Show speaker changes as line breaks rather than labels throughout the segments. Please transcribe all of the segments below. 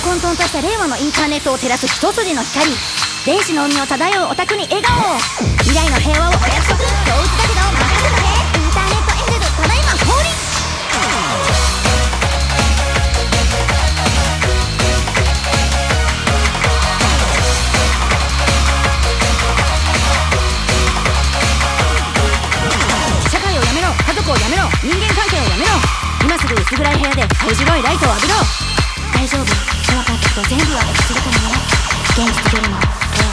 混沌とした令和のインターネットを照らす一筋の光、電子の海を漂うオタクに笑顔を、未来の平和をお約束、同一だけど任せとけ、インターネットエンジェルただいま降臨。社会をやめろ、家族をやめろ、人間関係をやめろ、今すぐ薄暗い部屋で青白いライトを浴びろ。大丈夫、怖かったこと全部は忘れたのね。現実よりも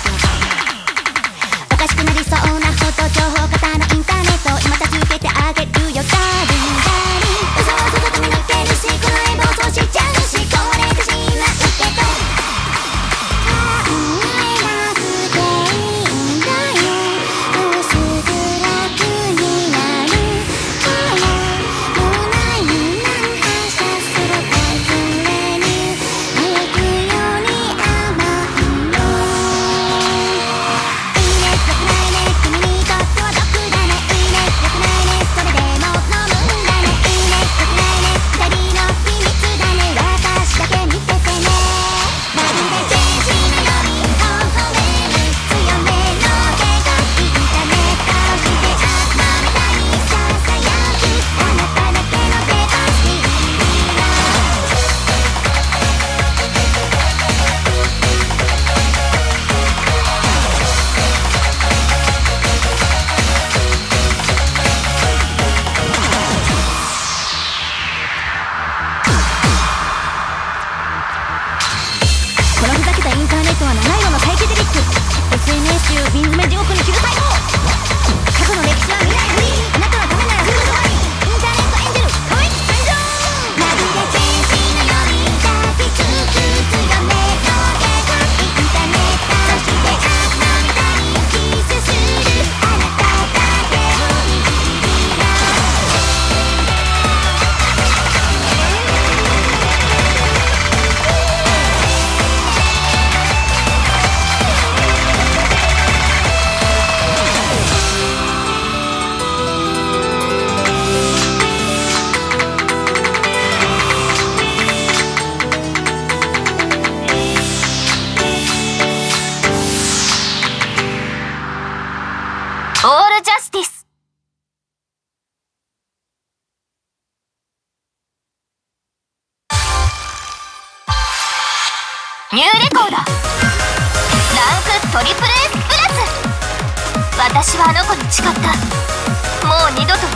おかしくなりそうなほど情報型のインターネットを今助けてあげるよ。ダーリンダーリン、嘘は外と見抜けるし、この絵暴走しちゃうし、壊れてしまうけど考えなくていいんだよ。薄暗くになるからもうないなん発射するタイプレニュー、早くより甘いよ。いいね、良くないね、君にとっては毒だね。いいね、良くないね、それでも飲むんだね。いいね、良くないね、二人の秘密だね。私だけ見ててね。まるで天使のように微笑める強めの手がインターネットをして悪魔みたいにささやくあなただけのデバイスにこのふざけたインターネットは七色のサイケデリック SNS 中瓶詰め地獄に着る最後。過去の歴史は未来フリー、あなたのためならすぐそばに。インターネットエンジェル可愛き参上。まるで天使のように抱きつく強めの手がインターネット、そして悪魔みたいにキスするあなただけを握るよ。オールジャスティス。ニューレコードランクトリプル S プラス。私はあの子に誓った。もう二度と